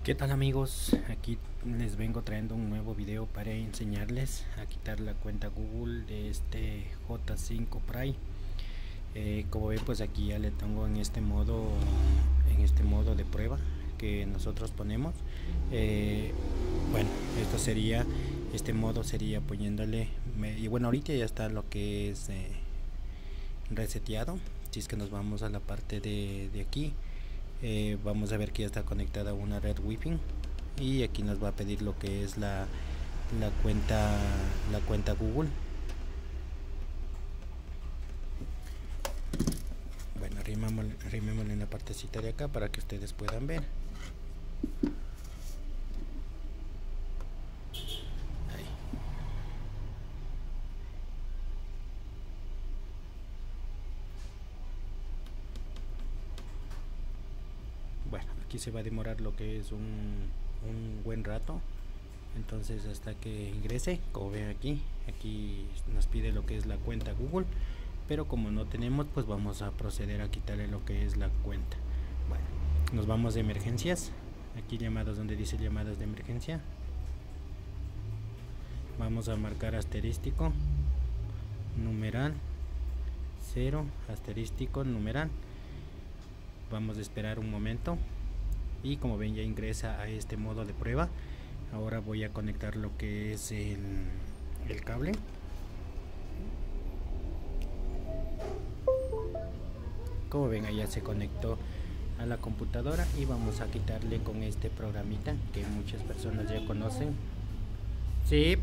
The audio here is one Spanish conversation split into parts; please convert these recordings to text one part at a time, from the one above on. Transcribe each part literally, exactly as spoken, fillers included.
¿Qué tal amigos? Aquí les vengo trayendo un nuevo video para enseñarles a quitar la cuenta Google de este J cinco Prime. Eh, como ven, pues aquí ya le tengo en este modo en este modo de prueba que nosotros ponemos. Eh, bueno, esto sería este modo sería poniéndole y bueno, ahorita ya está lo que es eh, reseteado. Si es que nos vamos a la parte de, de aquí, eh, vamos a ver que ya está conectada a una red Wi-Fi y aquí nos va a pedir lo que es la, la cuenta la cuenta Google. Bueno, arrimémosle en la partecita de acá para que ustedes puedan ver. Bueno, aquí se va a demorar lo que es un, un buen rato, entonces hasta que ingrese. Como ven aquí, aquí nos pide lo que es la cuenta Google, pero como no tenemos, pues vamos a proceder a quitarle lo que es la cuenta. Bueno, nos vamos de emergencias, aquí llamadas donde dice llamadas de emergencia, vamos a marcar asterístico, numeral, cero, asterístico, numeral. Vamos a esperar un momento y como ven ya ingresa a este modo de prueba. Ahora voy a conectar lo que es el, el cable. Como ven, allá se conectó a la computadora y vamos a quitarle con este programita que muchas personas ya conocen. Sí.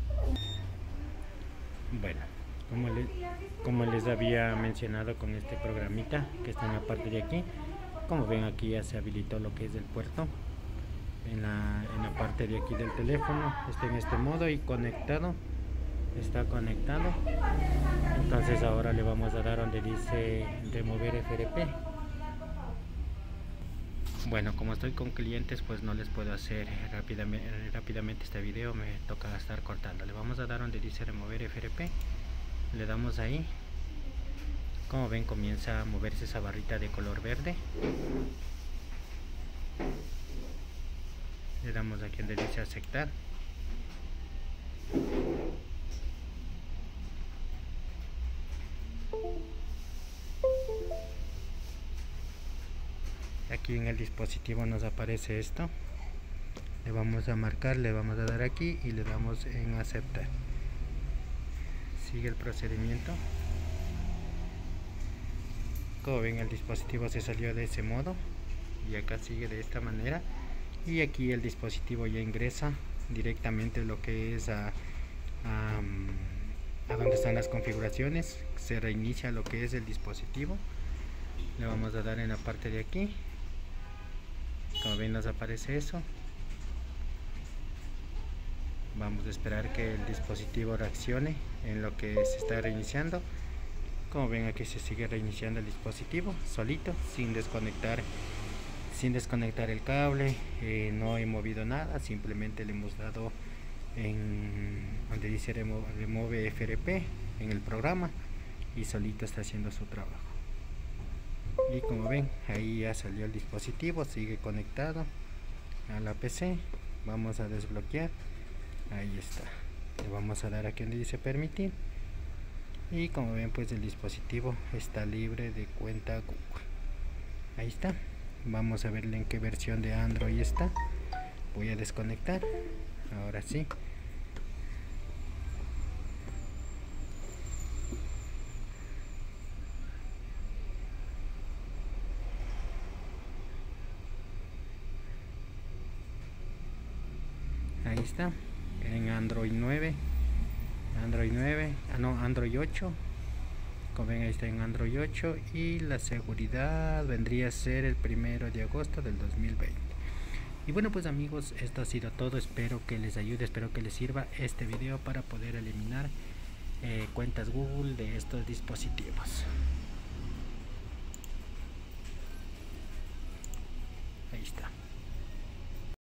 Bueno, como, le, como les había mencionado, con este programita que está en la parte de aquí, como ven aquí ya se habilitó lo que es el puerto en la, en la parte de aquí del teléfono. Está en este modo y conectado, está conectado. Entonces ahora le vamos a dar donde dice remover F R P. Bueno, como estoy con clientes, pues no les puedo hacer rápidamente, rápidamente este video, me toca estar cortando. Le vamos a dar donde dice remover F R P, le damos ahí. Como ven, comienza a moverse esa barrita de color verde. Le damos aquí donde dice aceptar. Aquí en el dispositivo nos aparece esto. Le vamos a marcar, le vamos a dar aquí y le damos en aceptar. Sigue el procedimiento. Como ven, el dispositivo se salió de ese modo y acá sigue de esta manera. Y aquí el dispositivo ya ingresa directamente lo que es a, a, a donde están las configuraciones. Se reinicia lo que es el dispositivo. Le vamos a dar en la parte de aquí. Como ven, nos aparece eso. Vamos a esperar que el dispositivo reaccione en lo que se está reiniciando. Como ven, aquí se sigue reiniciando el dispositivo solito, sin desconectar sin desconectar el cable. Eh, no he movido nada, simplemente le hemos dado en donde dice remove, remove F R P en el programa y solito está haciendo su trabajo. Y como ven, ahí ya salió el dispositivo, sigue conectado a la P C. Vamos a desbloquear, ahí está. Le vamos a dar aquí donde dice permitir y como ven, pues el dispositivo está libre de cuenta Google. Ahí está. Vamos a verle en qué versión de Android está. Voy a desconectar. Ahora sí. Ahí está. En Android nueve. Android nueve. Ah, no, Android ocho. Como ven, ahí está en Android ocho y la seguridad vendría a ser el primero de agosto del dos mil veinte. Y bueno, pues amigos, esto ha sido todo. Espero que les ayude, espero que les sirva este video para poder eliminar eh, cuentas Google de estos dispositivos.